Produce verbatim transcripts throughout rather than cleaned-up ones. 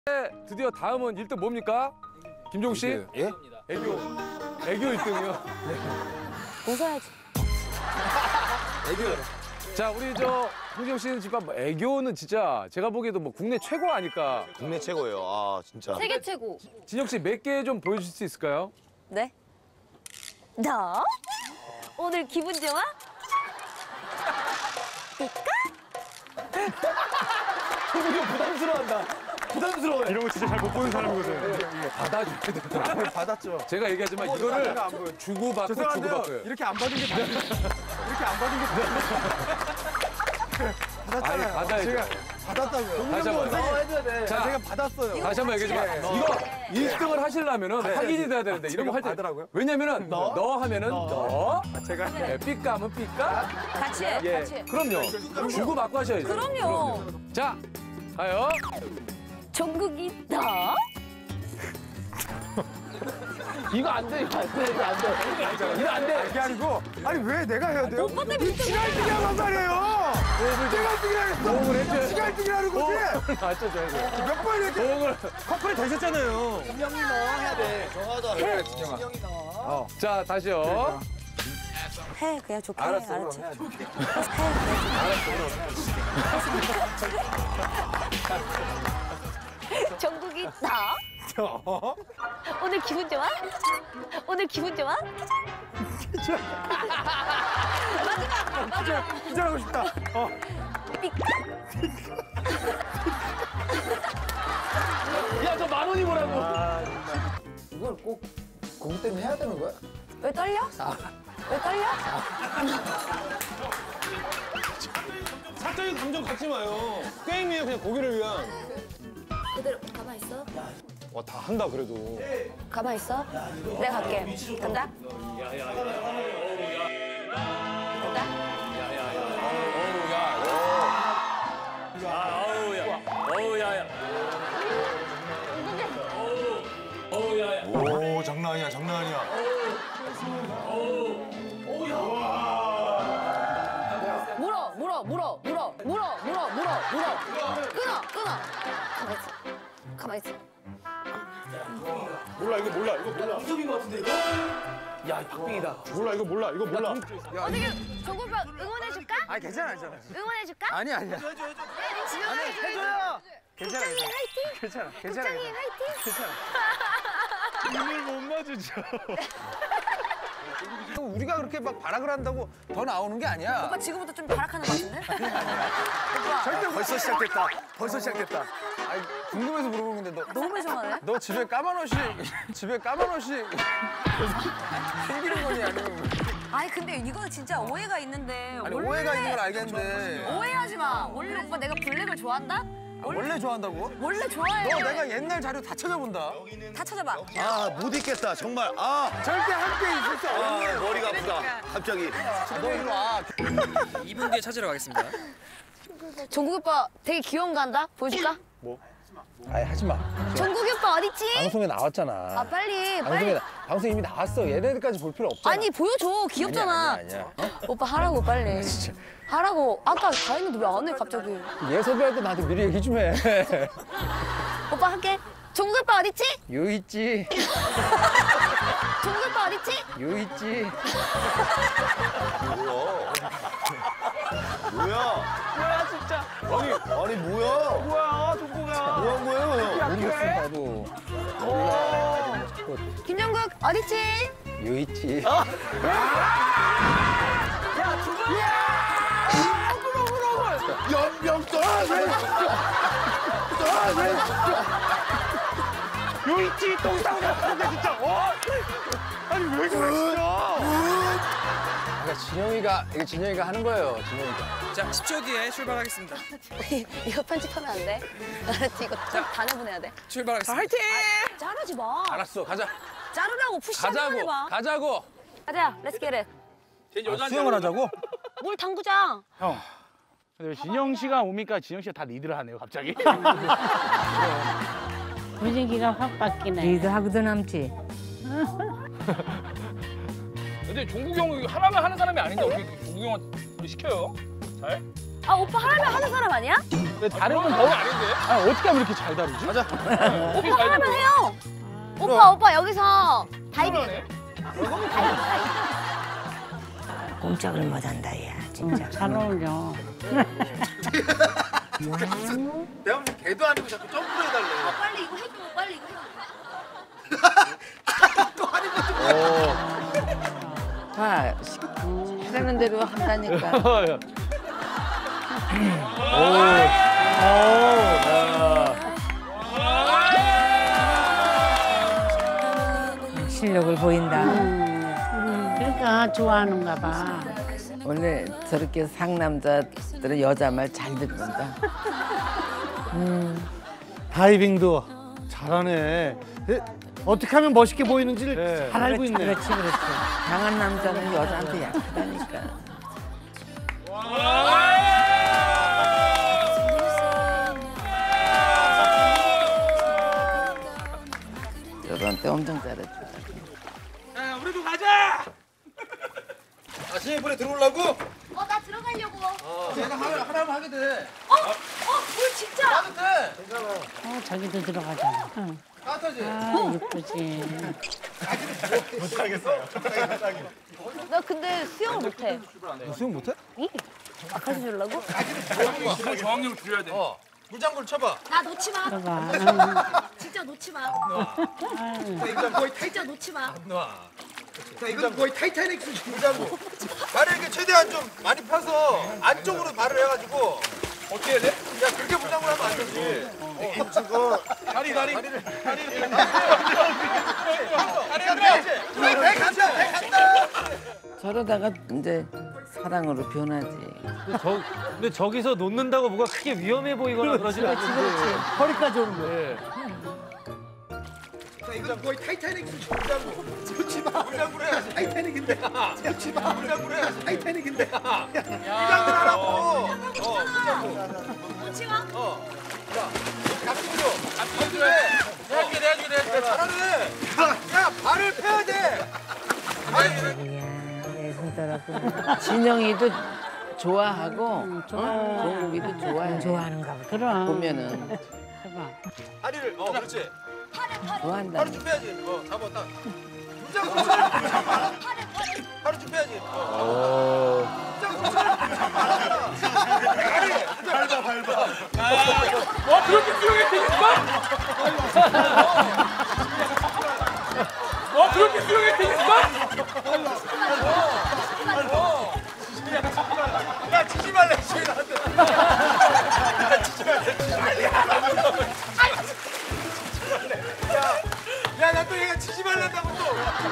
드디어 다음은 일 등 뭡니까? 김종국 씨? 예? 애교. 애교 일 등이요. 웃어야지. 애교. 자, 우리 저 홍지영 씨는 지금 뭐 애교는 진짜 제가 보기에도 뭐 국내 최고 아닐까. 국내 최고예요. 아 진짜. 세계 최고. 진영 씨 몇 개 좀 보여주실 수 있을까요? 네. 너? 오늘 기분 좋아? 홍지영 형 부담스러워한다. 부담스러워요. 이런 거 진짜 잘 못 보는 사람이거든. 받아줘야 되더라고요. 받았죠. 제가 얘기하지만 이거를 주고받고 주고받고요. 이렇게 안 받은 게 다. 이렇게 안 받은 게 다. 아니, 받아야죠. 제가 받았다고요. 다시 한 번. 해줘야 돼. 자, 제가 받았어요. 다시 한 번 얘기하지만 이거 일 등을 하시려면은 확인이 돼야 되는데 이런 거 할 때. 받으라고요? 왜냐면은 너, 너 하면은 너. 제가 네, 삐까면 삐까. 같이 해, 예. 같이 해. 그럼요. 주고받고 하셔야죠. 그럼요. 자, 가요. 종국이 너? 이거 안 돼, 이거 안 돼, 이거 안 돼. 이거 안 돼. 이게 아니고 아니 왜 내가 해야 돼요? 오빠 때문에 지가 일 등이란 말이에요. 내가 일 등이라겠어. 호응을 해줘야지. 지가 일 등이라는 거지. 맞춰줘야 돼. 몇 번 이렇게 호응을. 커플이 되셨잖아요. 그래, 진영아. 자, 다시요. 해, 그냥 좋게 알았어, 해, 알았지? 그럼 해야지. 해, 종국이 너? 오늘 기분 좋아? 오늘 기분 좋아? 마지막, 마지막. 인정하고 싶다. 어. 야, 저 만 원이 뭐라고. 이걸 꼭 공 때문에 해야 되는 거야? 왜 떨려? 왜 떨려? 사적인 감정 갖지 마요. 게임이에요, 그냥 고기를 위한. 그대로 가만 있어. 와, 다 한다 그래도. 가만 있어. 내가 갈게. 간다. 간다. 오, 장난 아니야, 장난 아니야. 물어, 물어, 물어, 물어, 물어, 물어, 물어, 물어. 끊어, 끊어. 가만 있어. 가만 있어. 몰라, 이거 몰라, 이거 몰라. 이것 같은데, 이거? 야, 박빙이다. 몰라, 이거 몰라, 이거 몰라. 어떻게 종국 오빠 응원해줄까? 아니, 괜찮아, 괜찮아. 응원해줄까? 아니, 아니야. 아니, 해줘요. 괜찮아, 국장님 괜찮아. 화이팅! 괜찮아, 괜찮아. 국장님 화이팅! 괜찮아. 눈을 못 마주쳐. 우리가 그렇게 막 발악을 한다고 더 나오는 게 아니야. 오빠 지금부터 좀 발악하는 것 같은데? 오빠 절대 벌써 시작됐다. 벌써 시작됐다. 아니, 궁금해서 물어보는 건데 너, 너무 배송하네? 너 집에 까만 옷이 집에 까만 옷이 생기는 거니 아니면 아니 근데 이거 진짜 오해가 있는데 아니 원래 오해가 있는 건 알겠는데 오해하지 마. 원래 오빠 내가 블랙을 좋아한다? 아, 원래 좋아한다고? 원래 좋아해. 너 내가 옛날 자료 다 찾아본다. 다 찾아봐. 아 못 있겠다 정말. 아, 절대 함께 있을 수 아 없는. 머리가 아프다. 갑자기. 너 이리 와. 이 분 뒤에 찾으러 가겠습니다. 종국이 오빠 되게 귀여운 거 한다? 보여줄까? 아니 하지 마. 종국이 오빠 어딨지? 방송에 나왔잖아. 아 빨리 방송에 빨리. 나, 방송 이미 나왔어. 얘네들까지 볼 필요 없잖아. 아니 보여줘. 귀엽잖아. 아니야, 아니야, 오빠 하라고 빨리. 하라고. 아까 다 했는데 왜 안 해 갑자기? 얘 섭외할 때 나한테 미리 얘기 좀 해. 오빠 할게. 종국이 오빠 어딨지? 요 있지. 종국이 오빠 어딨지? 요 있지. 뭐야? 뭐야 진짜. 아니 아니 뭐야? 뭐야 동구가. 뭐 한 거예요? 모르겠어 나도. 몰라. 김종국 어딨지? 요 있지. 연병 떠나세. 떠나세. 요 있지 똥싸고 났는데 진짜. 어? 아니 왜 그래 진짜. 그러니까 진영이가 이게 진영이가 하는 거예요. 진영이가. 자, 십 초 뒤에 출발하겠습니다. 이거 편집하면 안 돼? 알았지? 이거 다 내보내야 돼. 출발하겠습니다. 아, 자르지 마. 알았어, 가자. 자르라고 푸시 한번 가자고, 해봐. 가자고. 가자, 렛츠 겟잇. 여자 수영을 하자고? 물 담그자. 형. 근데 진영 씨가 오니까 진영 씨가 다 리드를 하네요, 갑자기. 분위기가 확 바뀌네. 리드하고도 남지. 근데 종국 형 하나만 하는 사람이 아닌데 어떻게 종국 형한테 시켜요? 잘? 아 오빠 하라면 하는 사람 아니야? 왜 다른 건 더 아닌데? 아 어떻게 하면 이렇게 잘 다루지? 맞아. 오빠 하라면 해요. 오빠 오빠 여기서 다이빙 해줘. 다이빙 다이빙. 꼼짝을 못한다 야 진짜. 잘 어울려. 내가 무슨 개도 아니고 자꾸 점프를 해달래. 아 빨리 이거 해줘. 빨리 이거 해줘. 봐 하라는 대로 한다니까. 실력을 보인다. 그러니까 좋아하는가 봐. 원래 저렇게 상남자들은 여자 말 잘 듣는다. 다이빙도 잘하네. 에, 어떻게 하면 멋있게 보이는지를 잘 알고 있네. 그렇지 그렇지. 강한 남자는 여자한테 약하다니까. 저런 때 엄청 잘했죠. 야, 우리도 가자. 아, 신입분에 들어오려고? 어 나 들어가려고. 어, 내가 하라, 하라면 하게 돼. 어? 어? 뭘 진짜? 따뜻해. 어, 저기도 들어가잖아. 응. 따뜻하지? 아, 예쁘지. 나 근데 수영 못해. 수영 못해? 이? 아 가르쳐 주려고? 저항력 줄여야 돼. 어. 물장구를 쳐봐. 나 놓지 마. 들어가. 진짜 놓지 마. 자, 이건 거의 타이, 진짜 놓지 마. 놔. 자, 이건 거의 타이타닉 수준 물장구. 발을 이렇게 최대한 좀 많이 펴서 안쪽으로 발을 해가지고. 어떻게 해야 돼? 야, 그렇게 물장구를 하면 안 되지. 저거 다리, 다리. 다리를. 다리를. 다리를 해야지. 배 간다, 배 간다. 저러다가 이제 사랑으로 변하지. 근데, 저, 근데 저기서 놓는다고 뭐가 크게 위험해 보이거나 그러지 않는데. 허리까지 오는 거예요. 자, 이건 거의 타이타닉 수준 물장구. 놓지 마. 물장구를 해야지. 타이타닉인데. 놓지 마. 물장구를 해야지. 타이타닉인데. 물장구를 하라고. 어, 물장구. 놓지 마. 어. 자, 앞뒤로. 앞뒤로 해. 내야주게, 내야주게, 내야주게. 잘하네. 야, 발을 펴야 돼. 진영이도 좋아하고 어? 종국이도 좋아해. 좋아하는가 봐. 그럼. 보면은 해봐. 다리를, 어, 그렇지. 좋아한다. 바로 쭉 빼야지. 어, 잡아, 딱. 물장구 쳐. 바로 쭉 빼야지. 어. 물장구 쳐. 다리. 밟아, 밟아. 와, 그렇게 수영이 되겠어? 와, 그렇게 수영이 되겠어? 야, 치지 말래, 치지 나한테. 야, 치지 말래. 야, 야, 나 또 얘가 치지 말란다고 또.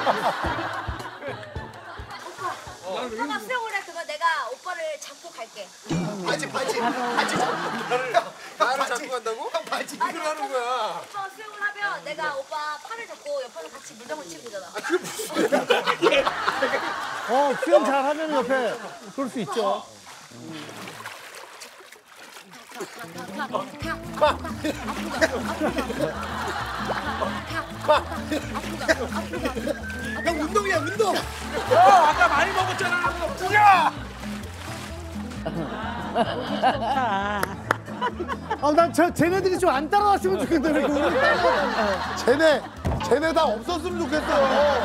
오빠가 수영을 해. 그거 내가 오빠를 잡고 갈게. 바지, 바지, 바지 잡고. 나를 잡고 간다고? 바지 이걸 하는 거야. 오빠가 수영을 하면 내가 오빠 팔을 잡고 옆에서 같이 물장구 치고 오잖아. 어, 수영 잘하면 옆에 그럴 수 있죠. 형 운동이야, 운동. 어, 아까 많이 먹었잖아. 뭐야? 좋다. 아, 난 저 쟤네들이 좀 안 따라왔으면 좋겠는데. 그걸 따라와. 쟤네 쟤네 다 없었으면 좋겠어.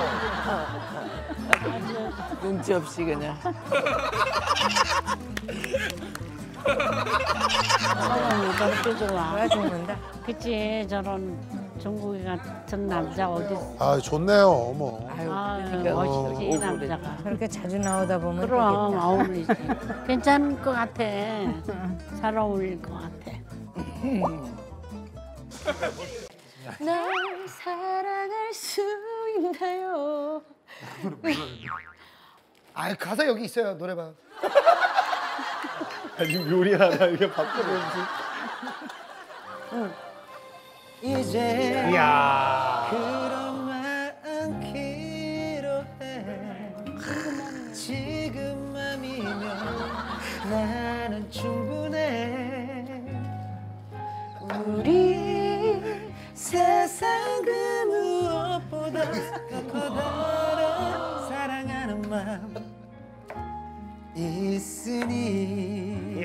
눈치 없이 그냥. 어, 저렇게 좋아. 좋아 죽는다. 그치, 저런 종국이 같은 남자 어디 있어. 아 좋네요, 어머. 아유, 아, 그러니까 멋있지, 이 억울해. 남자가. 그렇게 자주 나오다 보면 그럼 어울리지. 괜찮을 것 같아. 잘 어울릴 것 같아. 날 사랑할 수 있나요? 아, 가사 여기 있어요. 노래방. 아니 요리하다 이게 바꿔보지. 이제 이야. 그런 마음 필요해. 지금맘이면 나는 충분해. 우리 세상 그 무엇보다 커다란 사랑하는 마음 있으니.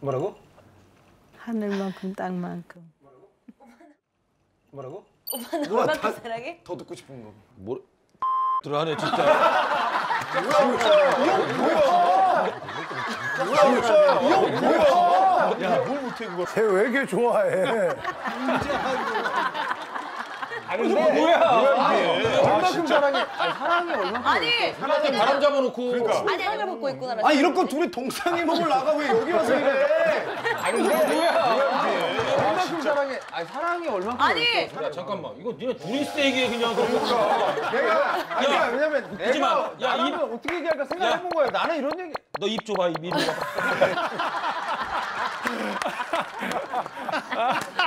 뭐라고? 하늘만큼 땅만큼. 뭐라고? 오빠는 얼마큼 사랑해? 더 듣고 싶은 거. 뭐 들어가네 진짜. 쟤 왜 이렇게 좋아해? 얼마큼 사랑해? 아니 사랑이 얼마큼? 아니 사랑에 바람 잡아놓고. 아니 아니 벗고 있구나. 아 이럴 거 둘이 동상이 몸을 나가 왜 여기 와서 이래? 아니 뭐야? 얼마큼 사랑해? 아니 사랑이 얼마큼? 아니 야 잠깐만 이거 니네 둘이 세게 그냥 그러니까. 내가 아니야 왜냐면 웃기지 마. 내가 야, 안 입- 하면 어떻게 얘기할까 생각해본 거야. 나는 이런 얘기. 너 입 줘봐 입 입.